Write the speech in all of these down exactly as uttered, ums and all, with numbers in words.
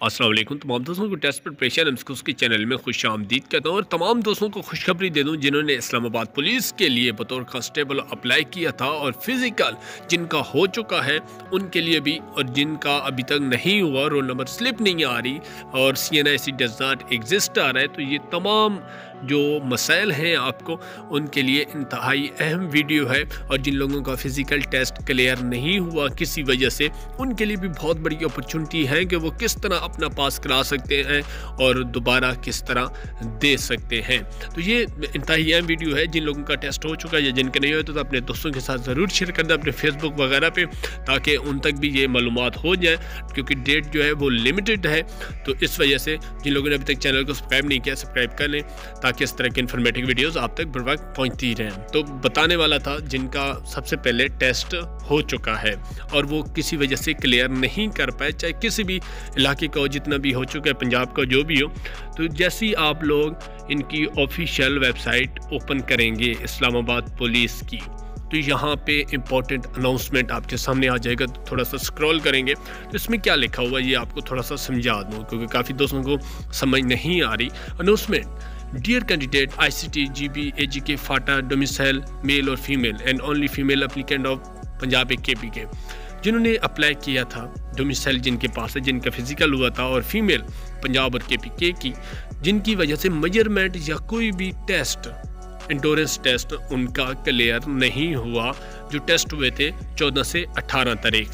अस्सलाम वालेकुम। तमाम दोस्तों को टेस्ट प्रिपरेशन एमस्कूस के चैनल में खुश आमदीद कहता हूँ और तमाम दोस्तों को खुशखबरी दे दूँ जिन्होंने इस्लामाबाद पुलिस के लिए बतौर कांस्टेबल अप्लाई किया था और फिज़िकल जिनका हो चुका है उनके लिए भी, और जिनका अभी तक नहीं हुआ, रोल नंबर स्लिप नहीं आ रही और C N I C does not exist आ रहा है। तो ये तमाम जो मसाइल हैं आपको उनके लिए इंतहाई अहम वीडियो है। और जिन लोगों का फ़िज़िकल टेस्ट क्लियर नहीं हुआ किसी वजह से, उनके लिए भी बहुत बड़ी अपॉर्चुनिटी है कि वो किस तरह अपना पास करा सकते हैं और दोबारा किस तरह दे सकते हैं। तो ये इंतहाई अहम वीडियो है। जिन लोगों का टेस्ट हो चुका है या जिनके नहीं होता तो अपने दोस्तों के साथ ज़रूर शेयर कर दें अपने फेसबुक वगैरह पे, ताकि उन तक भी ये मालूमात हो जाए, क्योंकि डेट जो है वो लिमिटेड है। तो इस वजह से जिन लोगों ने अभी तक चैनल को सब्सक्राइब नहीं किया, सब्सक्राइब कर लें ताकि इस तरह की इन्फॉर्मेटिव वीडियोस आप तक बर वक्त पहुँचती रहें। तो बताने वाला था जिनका सबसे पहले टेस्ट हो चुका है और वो किसी वजह से क्लियर नहीं कर पाए, चाहे किसी भी इलाके का हो, जितना भी हो चुका है, पंजाब का जो भी हो। तो जैसे ही आप लोग इनकी ऑफिशियल वेबसाइट ओपन करेंगे इस्लामाबाद पुलिस की, तो यहाँ पे इम्पोर्टेंट अनाउंसमेंट आपके सामने आ जाएगा। तो थोड़ा सा स्क्रॉल करेंगे तो इसमें क्या लिखा हुआ है ये आपको थोड़ा सा समझा दूँ, क्योंकि काफ़ी दोस्तों को समझ नहीं आ रही। Announcement: dear candidate I C T G B A G K FATA domicile male और female and only female applicant of Punjab A K P के, जिन्होंने अप्लाई किया था, डोमिसाइल जिनके पास है, जिनका फिजिकल हुआ था, और फीमेल पंजाब और के पी के की, जिनकी वजह से मेजरमेंट या कोई भी टेस्ट, इंडोरेंस टेस्ट उनका क्लियर नहीं हुआ, जो टेस्ट हुए थे चौदह से अठारह तारीख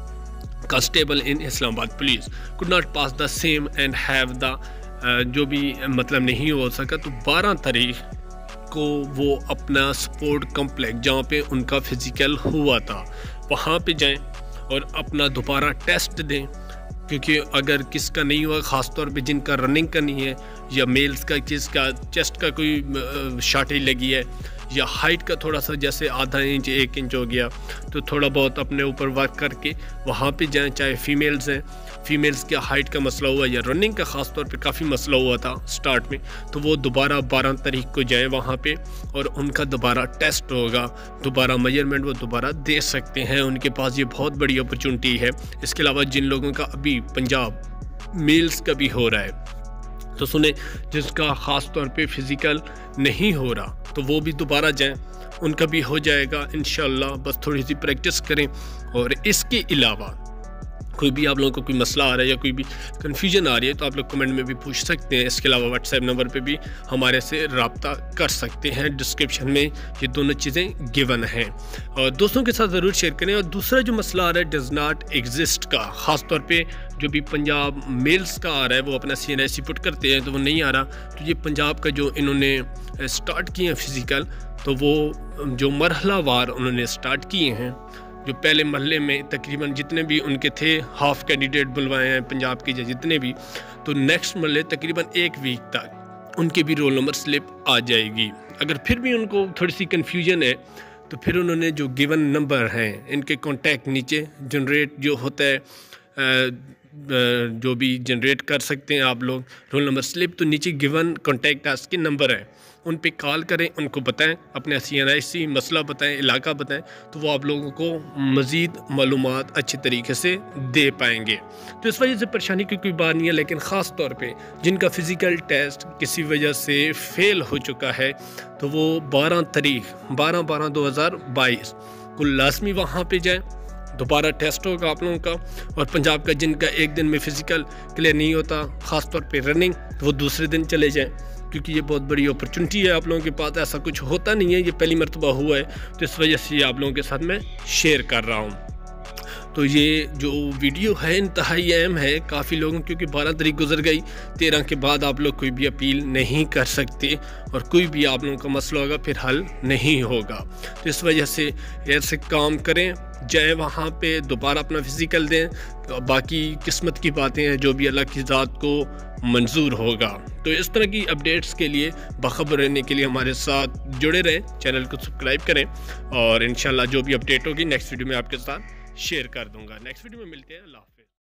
तक। Constable in Islamabad police could not pass the same and have the, जो भी मतलब नहीं हो सका, तो बारह तारीख को वो अपना स्पोर्ट कॉम्प्लेक्स जहाँ पे उनका फिजिकल हुआ था वहाँ पे जाएं और अपना दोबारा टेस्ट दें। क्योंकि अगर किसका नहीं हुआ, ख़ास तौर पे जिनका रनिंग का नहीं है, या मेल्स का किसका चेस्ट का कोई शॉर्टेज लगी है, या हाइट का थोड़ा सा जैसे आधा इंच एक इंच हो गया, तो थोड़ा बहुत अपने ऊपर वर्क करके वहाँ पे जाएं। चाहे फीमेल्स हैं, फीमेल्स का हाइट का मसला हुआ या रनिंग का ख़ास तौर पे काफ़ी मसला हुआ था स्टार्ट में, तो वो दोबारा बारह तारीख को जाएं वहाँ पे और उनका दोबारा टेस्ट होगा, दोबारा मेजरमेंट वो दोबारा दे सकते हैं। उनके पास ये बहुत बड़ी अपॉर्चुनिटी है। इसके अलावा जिन लोगों का अभी पंजाब मेल्स का भी हो रहा है, तो सुने, जिसका ख़ास तौर पे फिज़िकल नहीं हो रहा तो वो भी दोबारा जाएं, उनका भी हो जाएगा इंशाल्लाह। बस थोड़ी सी प्रैक्टिस करें। और इसके अलावा कोई भी आप लोगों को कोई मसला आ रहा है या कोई भी कन्फ्यूजन आ रही है तो आप लोग कमेंट में भी पूछ सकते हैं। इसके अलावा व्हाट्सएप नंबर पे भी हमारे से रब्ता कर सकते हैं। डिस्क्रिप्शन में ये दोनों चीज़ें गिवन हैं और दोस्तों के साथ ज़रूर शेयर करें। और दूसरा जो मसला आ रहा है डज नॉट एग्जिस्ट का, ख़ास तौर पे जो भी पंजाब मेल्स का आ रहा है, वो अपना सी एन आई सी पुट करते हैं तो वो नहीं आ रहा। तो ये पंजाब का जो इन्होंने स्टार्ट किए हैं फ़िज़िकल, तो वो जो मरहलावार उन्होंने स्टार्ट किए हैं, जो पहले महल्ले में तकरीबन जितने भी उनके थे हाफ कैंडिडेट बुलवाए हैं पंजाब के जितने भी, तो नेक्स्ट महल्ले तकरीबन एक वीक तक उनके भी रोल नंबर स्लिप आ जाएगी। अगर फिर भी उनको थोड़ी सी कन्फ्यूजन है तो फिर उन्होंने जो गिवन नंबर हैं इनके कॉन्टैक्ट नीचे जनरेट जो होता है, जो भी जनरेट कर सकते हैं आप लोग रोल नंबर स्लिप, तो नीचे गिवन कॉन्टैक्ट अस के नंबर हैं, उन पे कॉल करें, उनको बताएं, अपने सी एन आई सी मसला बताएं, इलाका बताएं, तो वो आप लोगों को मज़ीद मालूमात अच्छे तरीके से दे पाएंगे। तो इस वजह से परेशानी की कोई बात नहीं है। लेकिन ख़ास तौर पे जिनका फ़िज़िकल टेस्ट किसी वजह से फ़ेल हो चुका है, तो वो बारह तारीख बारह बारह दो हज़ार बाईस को लाजमी वहाँ पे जाएँ, दोबारा टेस्ट होगा आप लोगों का। और पंजाब का जिनका एक दिन में फ़िज़िकल क्लियर नहीं होता, ख़ास तौर पे रनिंग, वो दूसरे दिन चले जाएं, क्योंकि ये बहुत बड़ी अपॉर्चुनिटी है आप लोगों के पास। ऐसा कुछ होता नहीं है, ये पहली मरतबा हुआ है, तो इस वजह से ये आप लोगों के साथ मैं शेयर कर रहा हूँ। तो ये जो वीडियो है इंतहाई अहम है काफ़ी लोगों, क्योंकि बारह तारीख गुजर गई, तेरह के बाद आप लोग कोई भी अपील नहीं कर सकते और कोई भी आप लोगों का मसला होगा फिर हल नहीं होगा। तो इस वजह से ऐसे काम करें, जाएं वहाँ पे, दोबारा अपना फिज़िकल दें। तो बाकी किस्मत की बातें हैं, जो भी अल्लाह की ज़ात को मंजूर होगा। तो इस तरह की अपडेट्स के लिए बाखबर रहने के लिए हमारे साथ जुड़े रहें, चैनल को सब्सक्राइब करें और इंशाल्लाह जो भी अपडेट होगी नेक्स्ट वीडियो में आपके साथ शेयर कर दूंगा। नेक्स्ट वीडियो में मिलते हैं। अल्लाह हाफ़िज़।